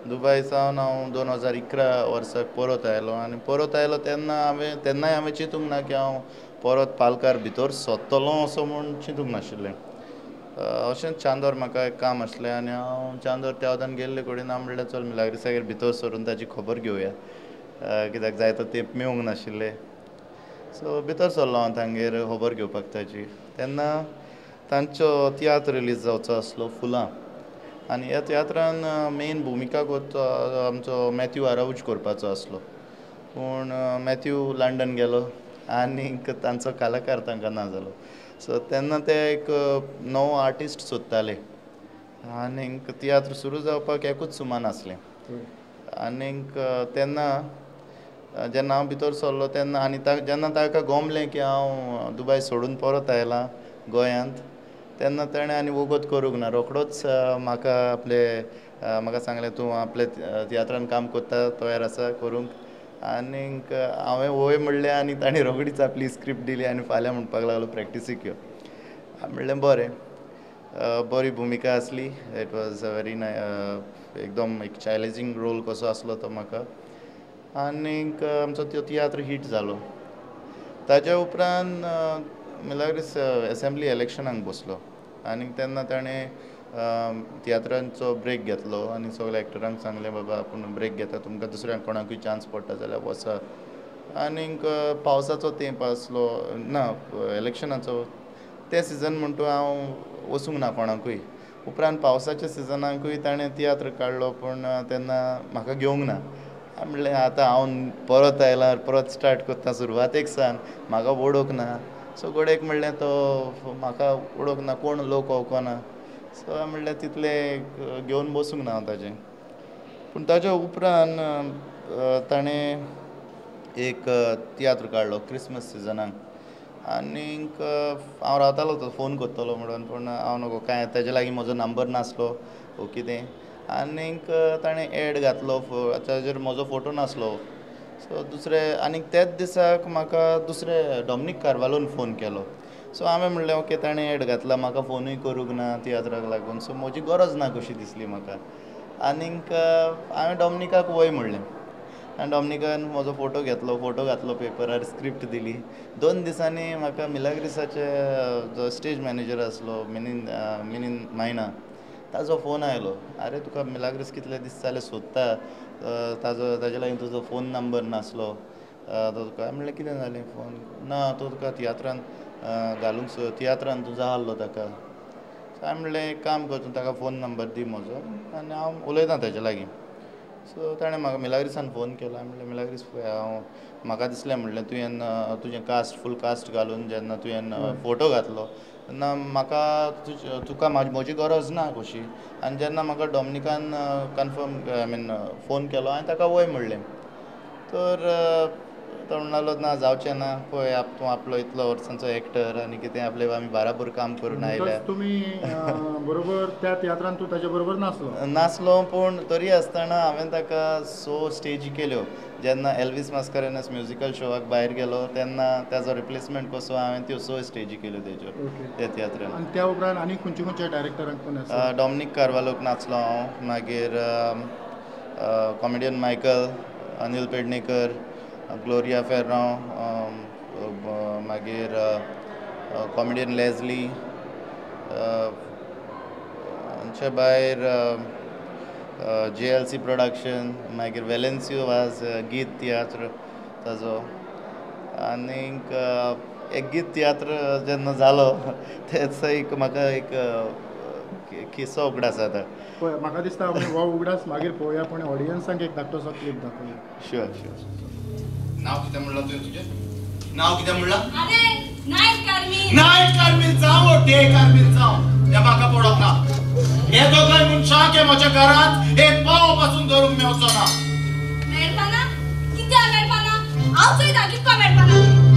दुबय सावन हांव 2011 वर्सा परत आयलो आनी परत आयलो तेन्नाय हांवें चिंतूंक ना की हांव परत पालकार भितर सोदतलों असो म्हूण चिंतूंक नाशिल्लें. अशेंच चांदोर म्हाका एक काम आसलें आनी हांव चांदोर त्या वदान गेल्ले कडेन हांव म्हणलें चल मिलाग्रिसागेर भितर सरून ताची खबर घेवया, कित्याक जाय तो तेंप मेळूंक नाशिल्ले. सो भितर सरलो हांव तांगेर खबर घेवपाक ताची. तेन्ना तांचो तियात्र रिलीज जावचो आसलो फुलां, आनी ह्या तियात्रान मेन भुमिका आमचो मॅथ्यू आरावूज करपाचो आसलो. पूण मॅथ्यू लंडन गेलो आनीक तांचो कलाकार तांकां ना जालो. सो तेन्ना ते एक नवो आर्टिस्ट सोदताले आनीक तियात्र सुरू जावपाक एकूच सुमान आसलें. आनीक तेन्ना जेन्ना हांव भितर सरलो तेन्ना आनी जेन्ना ताका गमलें की हांव दुबय सोडून परत आयलां गोंयांत, तेन्ना ताणें आनी वगत करूंक ना. रोखडोच म्हाका सांगलें तूं आपल्या तियात्रान काम करता, तयार आसा करूंक. आनीक हांवें वोय म्हणलें आनी ताणें रोखडीच आपली स्क्रिप्ट दिली आनी फाल्यां म्हणपाक लागलो प्रॅक्टिसीक यो. हांवें म्हणलें बरें. बरी भुमिका आसली. इट वॉज व्हेरी एकदम एक चॅलेंजींग रोल कसो आसलो तो म्हाका. आनीक आमचो तो तियात्र हिट जालो. ताच्या उपरांत मिलाग्रीस एसेंब्ली इलेक्शनाक बसलो आनीक तेन्ना ताणें तियात्रांचो ब्रेक घेतलो आनी सगल्या एक्टरांक सांगलें बाबा आपूण ब्रेक घेता, तुमकां दुसऱ्यांक कोणाकूय चान्स पडटा जाल्यार वचा. आनीक पावसाचो तेंप आसलो ना इलेक्शनाचो ते सिजन म्हणटू हांव वचूंक ना कोणाकूय. उपरांत पावसाच्या सिजनाकूय ताणें तियात्र काडलो पूण तेन्ना म्हाका घेवंक ना. हांवें म्हणलें आतां हांव परत आयलां परत स्टार्ट करता सुरवातेक सावन, म्हाका वडोवंक ना. सो घोडेक म्हणलें तो म्हाका वडोवंक ना, कोण लोक वळखना. सो हांवें म्हणलें तितलें घेवन बसूंक ना हांव ताजें. पूण ताच्या उपरांत ताणें एक तियात्र काडलो क्रिसमस सिजनाक. आनीक हांव रावतालो तो फोन करतलो म्हणून, पूण हांव नगो कांय ताजे लागीं म्हजो नंबर नासलो वो कितें. आनीक ताणें एड घातलो ताजेर म्हजो फोटो नासलो. सो आनीक तेच दिसाक म्हाका दुसरे डॉमिनीक कार्वालोन फोन केलो. सो हांवें म्हणलें ओके ताणें एड घातला, म्हाका फोनूय करूंक ना तियात्राक लागून, सो म्हजी गरज ना कशी दिसली म्हाका. आनीक हांवें डॉमिनीकाक वय म्हणलें आनी डॉमिनीकान म्हजो फोटो घेतलो, फोटो घातलो पेपरार, स्क्रिप्ट दिली. 2 दिसांनी म्हाका मिलाग्रिसाचे जो स्टेज मॅनेजर आसलो मिनीन मायना, ताजो फोन आयलो. आरे तुका मिलाग्रिस कितले दीस जाले सोदता, ताजे लागीं तुजो फोन नंबर नासलो. हांवें म्हणलें कितें जालें, फोन ना तो तुका तियात्रान तियात्रान तुजो आहलो ताका. हांवें म्हणलें एक काम कर तूं ताका फोन नंबर दी म्हजो आनी हांव उलयतां ताजे लागीं. सो ताणें म्हाका मिलाग्रिसान फोन केलो. हांवें म्हणलें मिलाग्रीस म्हाका दिसलें म्हणलें तुजें फूल कास्ट घालून जेन्ना तुवें फोटो घातलो तेन्ना म्हाका तुका म्हजी गरज ना कशी. आनी जेन्ना म्हाका डॉमिनीकान फोन केलो हांवें ताका वय म्हणलें. तर तो म्हणलो ना जावचें ना, पळय तूं आपलो इतलो वर्सांचो एक्टर आनी कितें आमी बाराबर काम करून आयल्या. तुमी बरोबर त्या तियात्रान तूं ताचे बरोबर नासलो पूण तरी आसतना हांवें ताका स्टेजी केल्यो. जेन्ना एल्वीस मास्कारेनस म्युजिकल शोवाक भायर गेलो तेन्ना ताजो रिप्लेसमेंट कसो हांवें त्यो स्टेजी केल्यो तेज्यो त्या तियात्रान. आनी त्या उपरांत आनी खंयच्या डायरेक्टरांक डॉमिनीक कार्वालोक नाचलो हांव, मागीर कॉमेडियन मायकल, अनिल पेडणेकर, ग्लोरिया फेर्रांव, मागीर कॉमेडियन लेझली. हांचे भायर JLC प्रोडक्शन, मागीर वेलेन्सियो वाज गीत तियात्र ताजो. आनीक एक गीत तियात्र जेन्ना जालो तेचो एक म्हाका एक किस्सो उगडास जाता. पळय म्हाका दिसता हो उगडास मागीर पळोवया, पूण ऑडियन्सांक एक धाकटोसो क्लिप दाखोवया. शुअर. नांव कितें म्हणलां तुजें? नांव कितें म्हणलां? नायट कार्मील जावं वो डे कार्मील जावं तें म्हाका पडोंक ना. हे दोगांय मनशांक म्हज्या घरांत एक पाव पासून धरूंक मेळचो ना. मेळपाना? कित्याक मेळपाना? हांव चोयता कितको मेळपाना.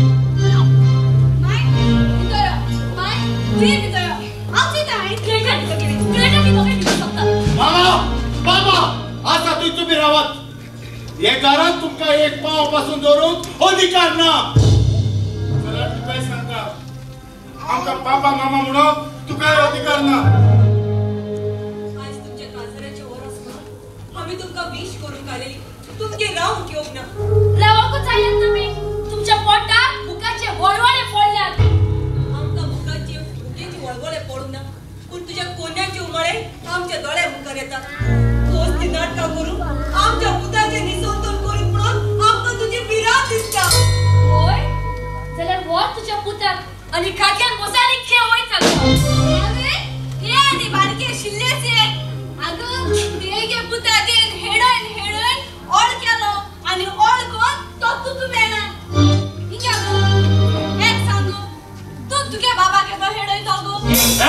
माय भितर यो, माय तुवें भितर यो. हांव चोयता आनी क्रिएटर भितर कितें? क्रिएटर ती म्हाका भितर सोदता. मामा, बाबा, आतां तुमी रावात. हे घरांत तुमकां एक पाव पासून धरूंक अधिकार ना. जाल्यार तुकाय सांगता, आमकां पापा मामा म्हणून तुकाय अधिकार ना. आज तुमच्या काजराचे वर आसता. आम्ही तुमका विश करून आलेली तुमचे राव घेऊन ना रावको चालत तुम्ही तुमच्या पोटात भुकाचे वळवळे फोडल्यात आमका भुकेची वळवळे पडून ना पण तुझ्या कोण्याची उमळे आमच्या डोळ्या मुखार येतात तोच ती नाटका करून आमच्या पुताचे निसंतोल करून म्हणून आमका तुझी विराट दिसता होय जाल्यार हो तुझ्या पुताक आणि खाक्यान बसारी खेळवायचा अरे हे आधी बारके शिल्लेचे अगं देगे पुता देन हेडन ऑल केलो आणि ऑल कोण तो तुक मेला हिंगा एक सांगू तू तुझ्या बाबा के तो हेडय जागो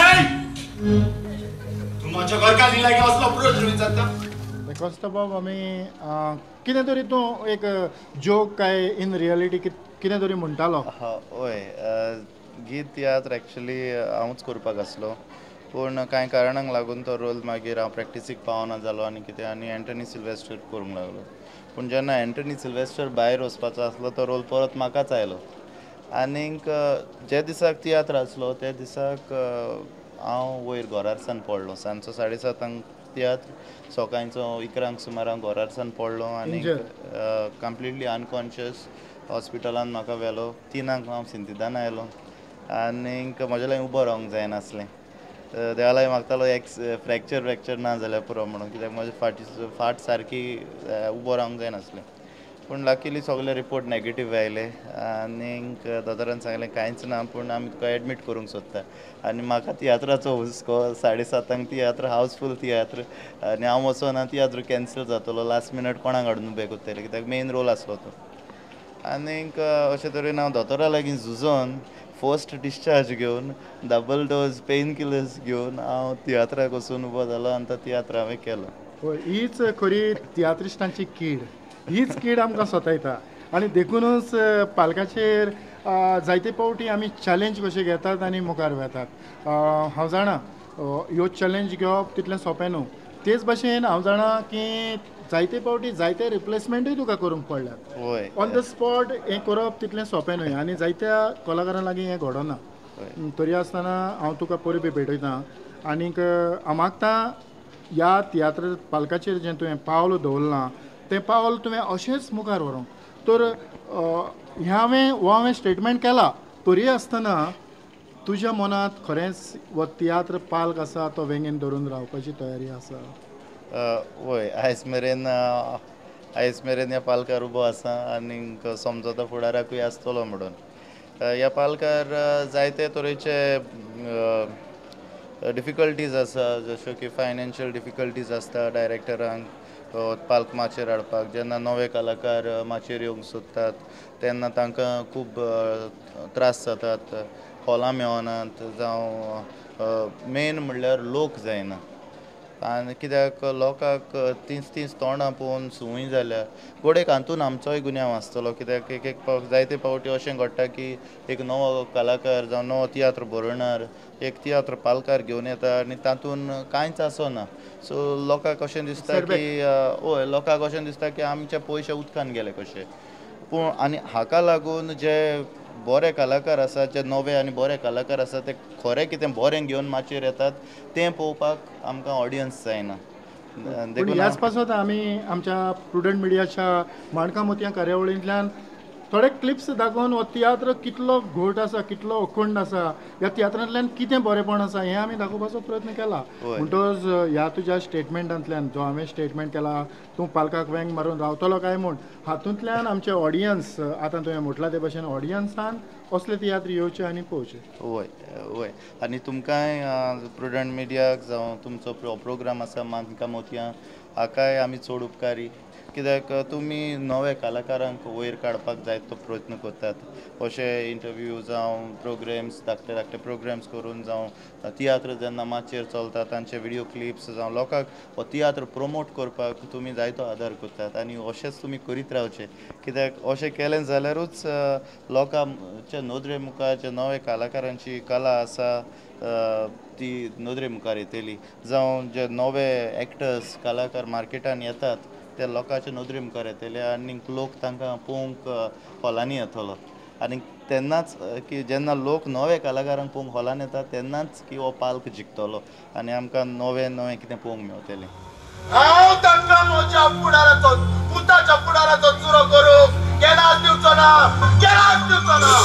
तू माझ्या घर का लिहिला की असला पुढे ठेवून जाता कस्तो बाब आमी कितें तरी तूं एक जोक काय इन रियलिटी कितें तरी म्हणटालो हय गीत तियात्र एक्चुली हांवूच करपाक आसलो पूण कांय कारणांक लागून तो रोल मागीर हांव प्रॅक्टिसीक पावना जालो आनी कितें आनी एंटनी सिल्वेस्टर करूंक लागलो पूण जेन्ना एंटनी सिल्वेस्टर भायर वचपाचो आसलो तो रोल परत म्हाकाच आयलो आनीक जे दिसाक तियात्र आसलो ते दिसाक हांव वयर घोरारसान पडलो सांजचो 7:30 तियात्र सकाळचो 11 सुमाराक घोरारसान पडलो आनी कंप्लिटली अनकॉन्शियस हॉस्पिटलान म्हाका व्हेलो 3 हांव सिंथिदान आयलो आनीक म्हजे लागीं उबो रावंक जायनासलें देवा लागीं मागतालो एक फ्रॅक्चर ना जाल्यार पुरो म्हणून कित्याक म्हजी फाट सारकी उबो रावंक जायनासलें पूण लकीली सगळे रिपोर्ट नॅगेटीव आयले आनीक दोतोरान सांगलें कांयच ना पूण आमी तुका एडमीट करूंक सोदता आनी म्हाका तियात्राचो हुस्को 7:30 तियात्र हावसफूल तियात्र आनी हांव वचोना तियात्र कॅन्सल जातलो लास्ट मिनट कोणाक हाडून उबे करतले कित्याक मेन रोल आसलो तो आनीक अशे तरेन हांव दोतोरा लागीं झुजोन फर्स्ट डिस्चार्ज घेवन डबल डोज पेन किलर्स घेवन हांव तियात्राक वचून उबो जालो आनी तो तियात्र हांवें केलो पळय हीच खरी तियात्रिस्टांची कीड हीच कीड आमकां सतायता आनी देखूनच पालकाचेर जायते फावटी आमी चॅलेंज कशे घेतात आनी मुखार वेतात हांव जाणा ह्यो चॅलेंज घेवप तितलें सोंपें न्हू तेच भशेन हांव जाणा की जायते फावटी जायते रिप्लेसमेंटूय तुका करूंक पडल्यात वय ऑन द स्पॉट हें करप तितलें सोंपें न्हय आनी जायत्या कलाकारां लागीं हें घडना तरी आसतना हांव तुका परबी भेटयतां आनीक हांव मागतां ह्या तियात्र पालकाचेर जें तुवें पावल दवरलां तें पावल तुवें अशेंच मुखार व्हरूंक तर हांवें स्टेटमेंट केला तरी आसतना तुज्या मनांत खरेंच हो तियात्र पालक आसा तो वेंगेन धरून रावपाची तयारी आसा वय आयज मेरेन ह्या पालकार उबो आसा आनीक समजता फुडाराकूय आसतलो म्हणून ह्या पालकार जायते तरेचे डिफिकल्टीज आसा जश्यो की फायनान्शियल डिफिकल्टीज आसता डायरेक्टरांक पालक माचयेर हाडपाक जेन्ना नवे कलाकार माचयेर येवंक सोदतात तेन्ना तांकां खूब त्रास जातात हॉलां मेळनात जावं मेन म्हणल्यार लोक जायना आनी कित्याक लोकांक तींच तोंडां पळोवन सुवूय जाल्या गोडेक हातून आमचोय गुन्यांव आसतलो कित्याक एक जायते फावटी अशें घडटा की एक नवो कलाकार जावं नवो तियात्र बरोवणार एक तियात्र पालकार घेवन येता आनी तातूंत कांयच आसना सो लोकांक अशें दिसता की हय लोकांक अशें दिसता की आमचे पयशे उदकान गेले कशे पूण आनी हाका लागून जे बरे कलाकार आसा जे नवे आनी बरे कलाकार आसा ते खरें कितें बरें घेवन माचयेर येतात तें पळोवपाक आमकां ऑडियन्स जायना पूण ह्याच पासत आमी आमच्या प्रुडंट मिडियाच्या माणका मोतयां कार्यावळींतल्यान थोडे क्लिप्स दाखोवन हो तियात्र कितलो घोट आसा कितलो अखंड आसा ह्या तियात्रांतल्यान कितें बरेंपण आसा हें आमी दाखोवपाचो प्रयत्न केला म्हणटच ह्या तुज्या स्टेटमेंटांतल्यान जो हांवें स्टेटमेंट केला तूं पालकाक वेंग मारून रावतलो काय म्हूण हातूंतल्यान आमचे ऑडियन्स आतां तुवें म्हटलां ते भशेन ऑडियन्सान असले तियात्र येवचे आनी पळोवचे वय आनी तुमकांय प्रुडंट मिडियाक जावं तुमचो प्रोग्राम आसा मानका मोतयां हाकाय आमी चड उपकारी कित्याक तुमी नवे कलाकारांक वयर काडपाक जाय तो प्रयत्न करतात अशे इंटरव्यू जावं प्रोग्राम्स धाकटे प्रोग्राम्स करून जावं तियात्र जेन्ना माचयेर चलता तांचे व्हिडिओ क्लिप्स जावं लोकांक हो तियात्र प्रमोट करपाक तुमी जायतो आदार करतात आनी अशेंच तुमी करीत रावचे कित्याक अशें केलें जाल्यारूच लोकांच्या नदरे मुखार जे नवे कलाकारांची कला आसा ती नदरे मुखार येतली जावं जे नवे एक्टर्स कलाकार मार्केटान येतात ते लोकांच्या नदरे मुखार येतले आनी लोक तांकां पळोवंक हॉलांनी येतलो आनी तेन्नाच की जेन्ना लोक नवे कलाकारांक पळोवंक हॉलान येता तेन्नाच की हो पालक जिखतलो आनी आमकां नवें कितें पळोवंक मेळटलें हांव तांकां म्हज्या फुडाराचो पुताच्या फुडाराचो चुरो करूंक केन्नाच दिवचो ना, केन्नाच दिवचो ना.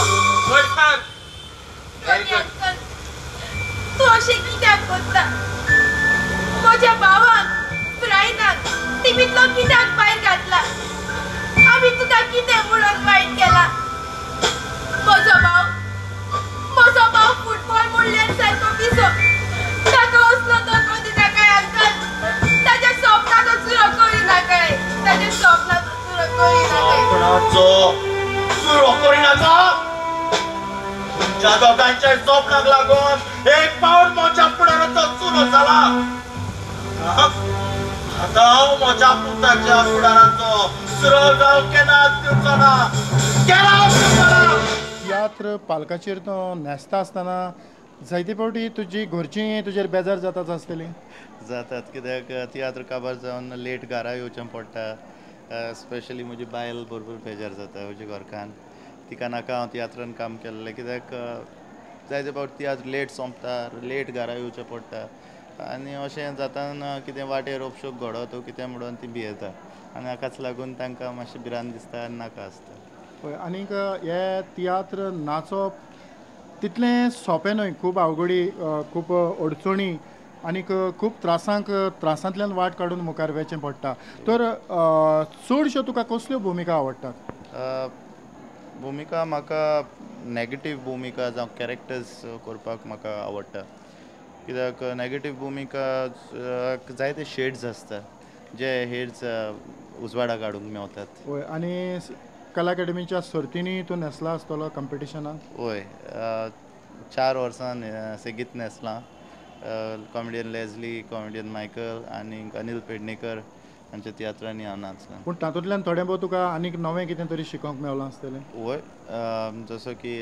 तू अशें कित्याक करता? म्हज्या भावाक फ्रायनाक टिवींतलो कित्याक भायर घातला? आमी तुका कितें म्हणून वायट केला? म्हजो भाव फुटबॉल म्हणल्यार सारको पिसो. ताका असलो धोको दिनाकाय अंकल. ताच्या स्वप्नाचो चुरो करिनाकाय. ताच्या स्वप्नाचो चुरो करिनाकाय. स्वप्नाचो चुरो करिनाका? तुमच्या दोगांच्या स्वप्नाक लागून एक पावट म्हज्या फुडाराचो चुरो जाला. आतां हांव म्हज्या पुताच्या फुडाराचो चुरो जावंक केन्नाच दिवचो ना, केन्नाच दिवचो ना. तियात्र पालकाचेर तो न्हेसता आसतना जायते फावटी तुजी घरचीं तुजेर बेजार जाताच आसतलीं. जातात कित्याक तियात्र काबार जावन लेट घरा येवचें पडटा. स्पेशली म्हजी बायल बरोबर बेजार जाता म्हज्या घरकान. तिका नाका हांव तियात्रान काम केल्लें कित्याक जायते फावट तियात्र लेट सोंपता, लेट घरा येवचें पडटा आनी अशें जाताना कितें वाटेर अपशोक घडत कितें म्हणून ती भियेता आनी हाकाच लागून तांकां मातशें भिरांत दिसता आनी नाका आसता. पळय आनीक हे तियात्र नाचप तितलें सोंपें न्हय. खूब अवघडी, खूब अडचणी आनीक खूब त्रासांतल्यान वाट काडून मुखार वचचें पडटा. तर चडश्यो तुका कसल्यो भुमिका आवडटात? भुमिका म्हाका नॅगेटीव भुमिका जावं कॅरेक्टर्स करपाक म्हाका आवडटा. कित्याक नॅगेटीव भुमिका जायते शेड्स आसता जे हेड्स उजवाडाक हाडूंक मेवतात. पळय आनी कला अकॅडमीच्या सर्तींनी तूं न्हेसला आसतलो कॉम्पिटिशनाक? वय 4 वर्सां सेगीत न्हेसलां. कॉमेडियन लेझली, कॉमेडियन मायकल आनी अनिल पेडणेकर हांच्या तियात्रांनी हांव नाचलां. पूण तातूंतल्यान थोडें भोव तुका आनीक नवें कितें तरी शिकोवंक मेवलां आसतलें? वय जसो की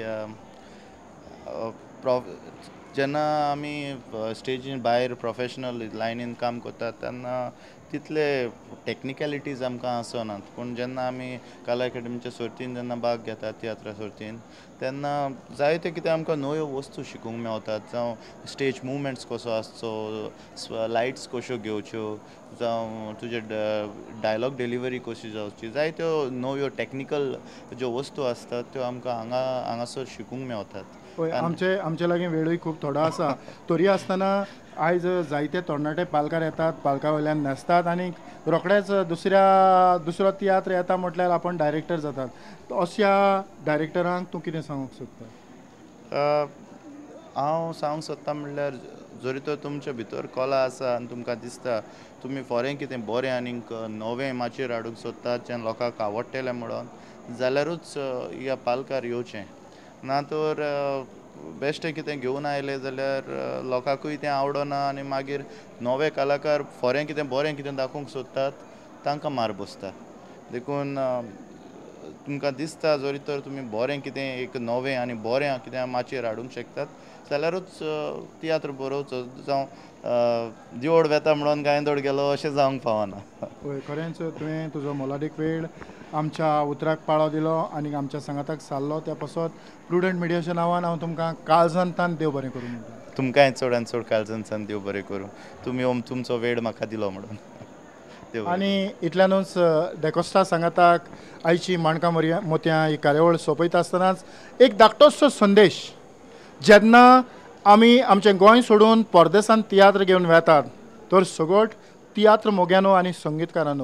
जेन्ना आमी स्टेजीन भायर प्रोफेशनल लायनीन काम करतात तेन्ना तितले टॅक्निकॅलिटीज आमकां आसनात. पूण जेन्ना आमी कला अकॅडमीच्या सर्तीन जेन्ना भाग घेतात तियात्रा सर्तीन तेन्ना जायत्यो कितें आमकां नव्यो वस्तू शिकूंक मेवतात. जावं स्टेज मुवमेंट्स कसो आसचो, लायट्स कश्यो घेवच्यो, जावं तुजे डायलॉग डिलिव्हरी कशी जावची, जायत्यो नव्यो टॅक्निकल ज्यो वस्तू आसतात त्यो आमकां हांगासर शिकूंक मेवतात. पळय आमचे लागीं वेळूय खूब थोडो आसा. तरी आसतना आयज जायते तरणाटे पालकार येतात, पालका वयल्यान न्हेसतात आनी रोखडेच दुसरो तियात्र येता म्हटल्यार आपण डायरेक्टर जातात. अशा डायरेक्टरांक तूं कितें सांगूंक सोदता? हांव सांगूंक सोदता म्हणल्यार जरी तर तुमच्या भितर कला आसा आनी तुमकां दिसता तुमी फोरें कितें बरें आनीक नवें माचयेर हाडूंक सोदतात जें लोकांक आवडटलें म्हणून जाल्यारूच ह्या पालकार येवचें. ना तर बेश्टें कितें घेवन आयले जाल्यार लोकांकूय तें आवडना आनी मागीर नवे कलाकार फोरें कितें बरें कितें दाखोवंक सोदतात तांकां मार बसता. देखून तुमकां दिसता जरी तर तुमी बरें कितें एक नवें आनी बरें कितें माचयेर हाडूंक शकतात जाल्यारूच तियात्र बरोवचो. जावं देवड वेता म्हणून गायदोड गेलो अशें जावंक फावना. पळय खरेंच तुवें तुजो मोलादीक वेळ आमच्या उतराक पाळो दिलो आनी आमच्या सांगाताक सारलो त्या पासत प्रुडंट मिडियाच्या नांवान हांव तुमकां काळजांतान देव बरें करूं म्हणटा. तुमकांय चड आनी चड काळजांतल्यान देव बरें करूं. तुमी तुमचो वेळ म्हाका दिलो म्हणून. आनी इतल्यानूच डेकोस्टा सांगाताक आयची माणकां मोतयां ही कार्यावळ सोंपयता आसतनाच एक धाकटोसो संदेश. जेन्ना आमी आमचें गोंय सोडून परदेसांत तियात्र घेवन वेतात तर सगळ्योट तियात्र मोग्यानो आनी संगीतकारांनो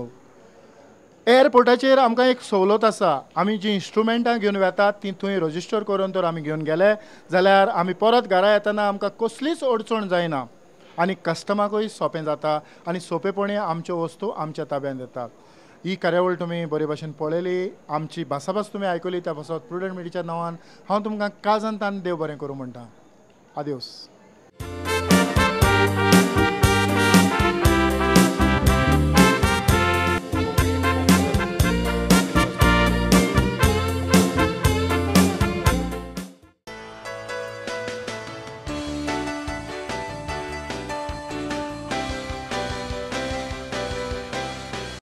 एअरपोर्टाचेर आमकां एक सवलत आसा. आमी जीं इन्स्ट्रुमेंटां घेवन वेतात तीं थंय रजिस्टर करून तर आमी घेवन गेले जाल्यार आमी परत घरा येतना आमकां कसलीच अडचण जायना आनी कस्टमराकूय सोंपें जाता आनी सोंपेपणी आमच्यो वस्तू आमच्या ताब्यांत येतात. ही कार्यावळ तुमी बरे भाशेन पळयली, आमची भासाभास तुमी आयकली त्या पासत प्रुडंट मिडियाच्या नांवान हांव तुमकां काळजांतान देव बरें करूं म्हणटा. आदिवस.